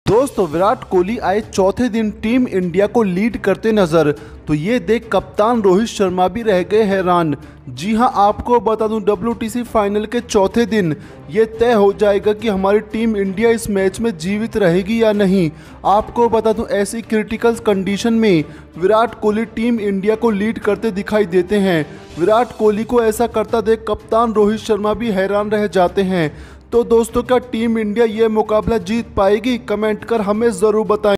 दोस्तों विराट कोहली आए चौथे दिन टीम इंडिया को लीड करते नजर, तो ये देख कप्तान रोहित शर्मा भी रह गए हैरान। जी हां, आपको बता दूं WTC फाइनल के चौथे दिन ये तय हो जाएगा कि हमारी टीम इंडिया इस मैच में जीवित रहेगी या नहीं। आपको बता दूं ऐसी क्रिटिकल कंडीशन में विराट कोहली टीम इंडिया को लीड करते दिखाई देते हैं। विराट कोहली को ऐसा करता देख कप्तान रोहित शर्मा भी हैरान रह जाते हैं। तो दोस्तों, क्या टीम इंडिया ये मुकाबला जीत पाएगी? कमेंट कर हमें ज़रूर बताएं।